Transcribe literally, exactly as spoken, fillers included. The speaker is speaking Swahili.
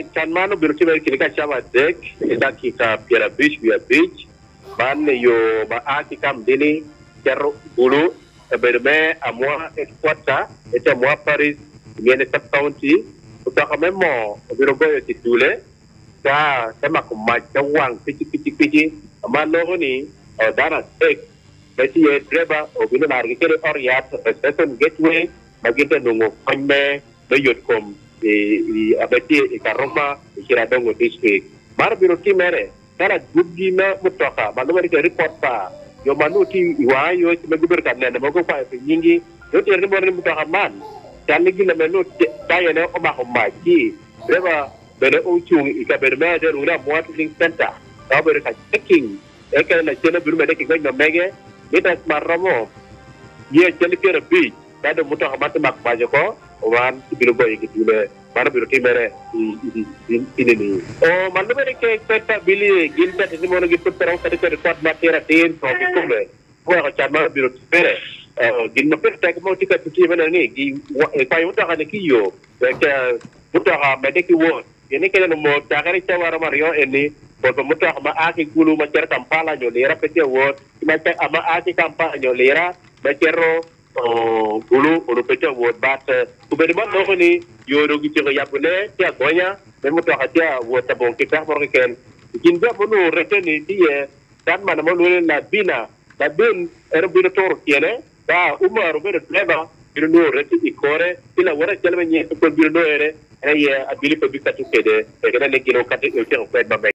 Chanmano Birutima Kirika Chama Deck, Dakika Piera Beach, we are beach, Man yo Maaki Kam Dini, Jarro Gulu, a Berme, a moi et Quata, et a moi Paris, Mienne County, Utaka Memo, Biroboy Titule, Sa, Samakumat, the one, Piti Piti Piti, a man Logoni, or Dana Deck, Bessie a driver, or Binan or Yat, a second gateway, Magita Nungo, Pame, the Yotcom. Di abati ikaroma ikiradongo district mar biro timere kara gubgi na mutoka manu mari report pa yo manu ti iwayo ti maguber kan na mago pa nyingi yo ti re morni mutoka man tan gi na menu tayo ne o ma ko maji reba bere o chung ikaber me de rura modeling center ka bere ka checking e ka na chena biro me de ki na mege ita maramo ye cheli pere bi da de mutoka mat mak baje ko wan biro boy gitu le mana biro timere ini ni oh mana bere ke peta bili gilta ni mono gitu terang tadi ke report matera tin so gitu le ko ko chama biro timere gin no peta ko tika tuti mana ni gi pa yuta kan ki yo ke muta ka mede ki wo ini ke no mo takari chawara mario ini ko muta ma aki gulu ma cer kampala nyo lera pete wo ma ama aki kampala nyo lera ba cerro oh gulu uru pete wot bat kubedi man no ni yoro gi ci yabune ci agonya me mo to hatia wot tabon kita mo ken jinja bonu reteni die tan man mo lu na bina da bin er bi tor tiene da umar be leba bi no reti ikore ila wara kelme ni ko bi no ere ay abili ko bi katu kede e kana ne kino katu e ko ba